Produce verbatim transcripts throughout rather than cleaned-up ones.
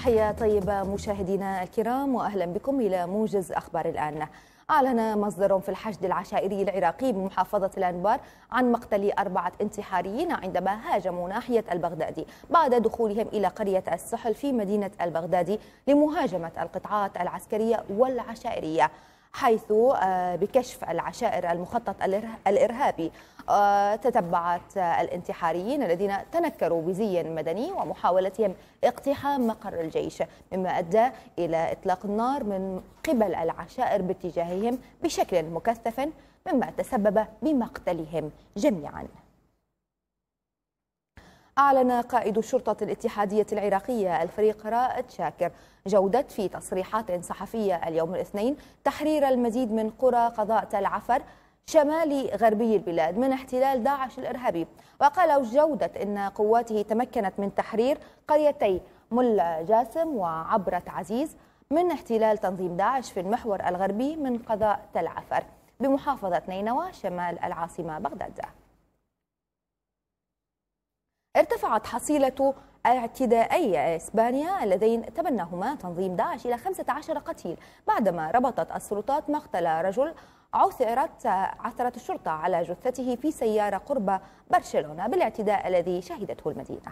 تحية طيبة مشاهدينا الكرام وأهلا بكم إلى موجز أخبار الآن. أعلن مصدر في الحشد العشائري العراقي بمحافظة الأنبار عن مقتل أربعة انتحاريين عندما هاجموا ناحية البغدادي بعد دخولهم إلى قرية السحل في مدينة البغدادي لمهاجمة القطاعات العسكرية والعشائرية، حيث بكشف العشائر المخطط الإرهابي تتبعت الانتحاريين الذين تنكروا بزي مدني ومحاولتهم اقتحام مقر الجيش، مما أدى إلى إطلاق النار من قبل العشائر باتجاههم بشكل مكثف، مما تسبب بمقتلهم جميعا. أعلن قائد الشرطة الاتحادية العراقية الفريق رائد شاكر جودة في تصريحات صحفية اليوم الاثنين تحرير المزيد من قرى قضاء تل عفر شمال غربي البلاد من احتلال داعش الإرهابي. وقال جودة إن قواته تمكنت من تحرير قريتي ملا جاسم وعبرة عزيز من احتلال تنظيم داعش في المحور الغربي من قضاء تل عفر بمحافظة نينوى شمال العاصمة بغداد. ارتفعت حصيلة اعتدائي إسبانيا اللذين تبناهما تنظيم داعش إلى خمسة عشر قتيل بعدما ربطت السلطات مقتل رجل عثرت عثرت الشرطة على جثته في سيارة قرب برشلونة بالاعتداء الذي شهدته المدينة.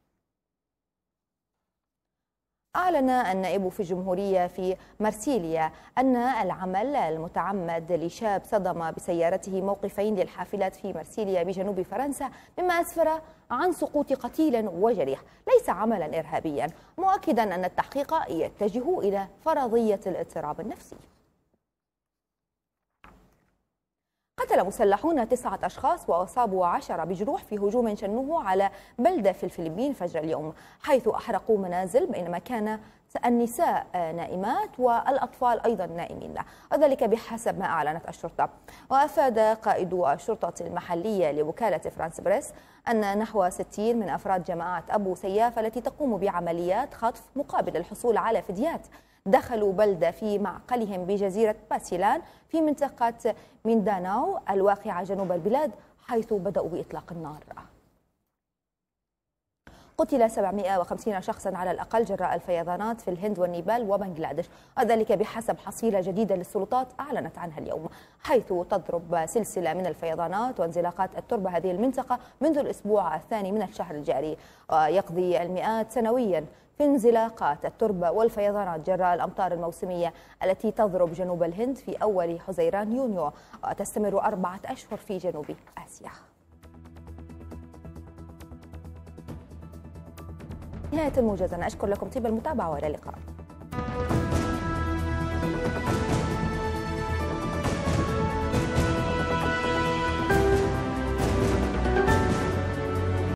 أعلن النائب في الجمهورية في مرسيليا أن العمل المتعمد لشاب صدم بسيارته موقفين للحافلات في مرسيليا بجنوب فرنسا مما أسفر عن سقوط قتيل وجريح ليس عملا إرهابيا، مؤكدا أن التحقيق يتجه إلى فرضية الاضطراب النفسي. قتل مسلحون تسعة أشخاص وأصابوا عشرة بجروح في هجوم شنوه على بلدة في الفلبين فجر اليوم، حيث أحرقوا منازل بينما كان النساء نائمات والأطفال أيضا نائمين، وذلك بحسب ما أعلنت الشرطة. وأفاد قائد الشرطة المحلية لوكالة فرانس بريس أن نحو ستين من أفراد جماعة أبو سياف التي تقوم بعمليات خطف مقابل الحصول على فديات دخلوا بلدة في معقلهم بجزيرة باسيلان في منطقة مينداناو الواقعة جنوب البلاد، حيث بدأوا بإطلاق النار. قتل سبعمئة وخمسين شخصا على الأقل جراء الفيضانات في الهند والنيبال وبنغلاديش، وذلك بحسب حصيلة جديدة للسلطات أعلنت عنها اليوم، حيث تضرب سلسلة من الفيضانات وانزلاقات التربة هذه المنطقة منذ الأسبوع الثاني من الشهر الجاري، ويقضي المئات سنويا في انزلاقات التربة والفيضانات جراء الأمطار الموسمية التي تضرب جنوب الهند في أول حزيران يونيو وتستمر أربعة أشهر في جنوب آسيا. نهاية الموجز، أنا أشكر لكم طيب المتابعة وإلى اللقاء.